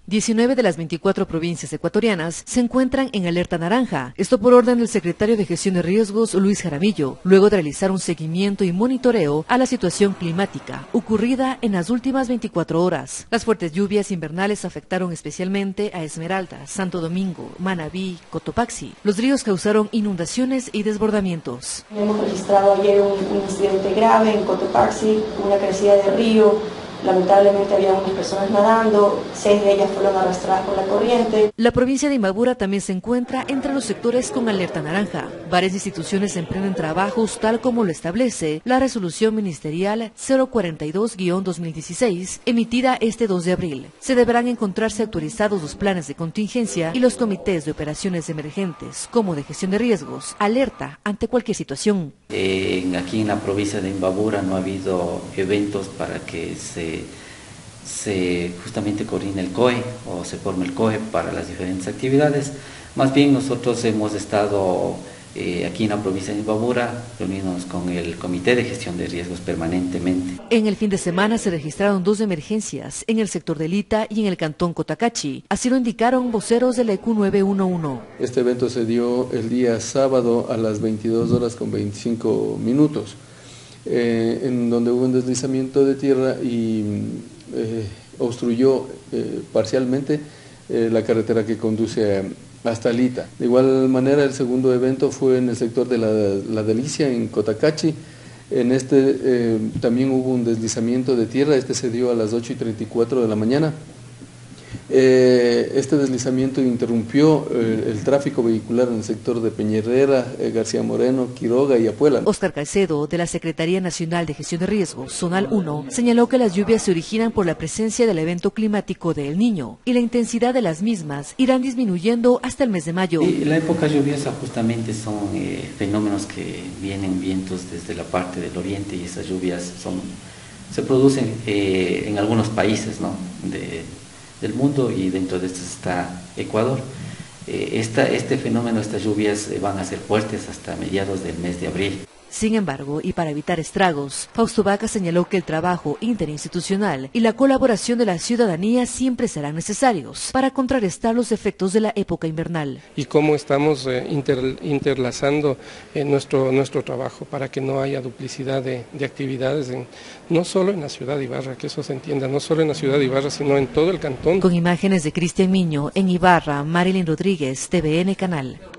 19 de las 24 provincias ecuatorianas se encuentran en alerta naranja. Esto por orden del secretario de Gestión de Riesgos, Luis Jaramillo, luego de realizar un seguimiento y monitoreo a la situación climática ocurrida en las últimas 24 horas. Las fuertes lluvias invernales afectaron especialmente a Esmeralda, Santo Domingo, Manabí, Cotopaxi. Los ríos causaron inundaciones y desbordamientos. Hemos registrado ayer un incidente grave en Cotopaxi, una crecida de río. Lamentablemente había unas personas nadando, 6 de ellas fueron arrastradas por la corriente. La provincia de Imbabura también se encuentra entre los sectores con alerta naranja. Varias instituciones emprenden trabajos tal como lo establece la resolución ministerial 042-2016, emitida este 2 de abril. Se deberán encontrarse actualizados los planes de contingencia y los comités de operaciones emergentes, como de gestión de riesgos, alerta ante cualquier situación. Aquí en la provincia de Imbabura no ha habido eventos para que se justamente coordine el COE o se forme el COE para las diferentes actividades. Más bien nosotros hemos estado aquí en la provincia de Imbabura reuniéndonos con el Comité de Gestión de Riesgos permanentemente. En el fin de semana se registraron 2 emergencias en el sector de Lita y en el cantón Cotacachi. Así lo indicaron voceros de la EQ 911. Este evento se dio el día sábado a las 22:25, en donde hubo un deslizamiento de tierra y obstruyó parcialmente la carretera que conduce hasta Lita. De igual manera, el segundo evento fue en el sector de la Delicia, en Cotacachi. En este también hubo un deslizamiento de tierra, este se dio a las 8:34 de la mañana. Este deslizamiento interrumpió el tráfico vehicular en el sector de Peñerrera, García Moreno, Quiroga y Apuela. Oscar Caicedo, de la Secretaría Nacional de Gestión de Riesgos, Zonal 1, señaló que las lluvias se originan por la presencia del evento climático de El Niño y la intensidad de las mismas irán disminuyendo hasta el mes de mayo. Y la época lluviosa justamente son fenómenos que vienen vientos desde la parte del oriente y esas lluvias se producen en algunos países, ¿no?, del mundo, y dentro de estos está Ecuador. Este fenómeno, estas lluvias van a ser fuertes hasta mediados del mes de abril. Sin embargo, y para evitar estragos, Fausto Vaca señaló que el trabajo interinstitucional y la colaboración de la ciudadanía siempre serán necesarios para contrarrestar los efectos de la época invernal. Y cómo estamos interlazando nuestro trabajo para que no haya duplicidad de actividades, no solo en la ciudad de Ibarra, que eso se entienda, no solo en la ciudad de Ibarra, sino en todo el cantón. Con imágenes de Cristian Miño, en Ibarra, Marilyn Rodríguez, TVN Canal.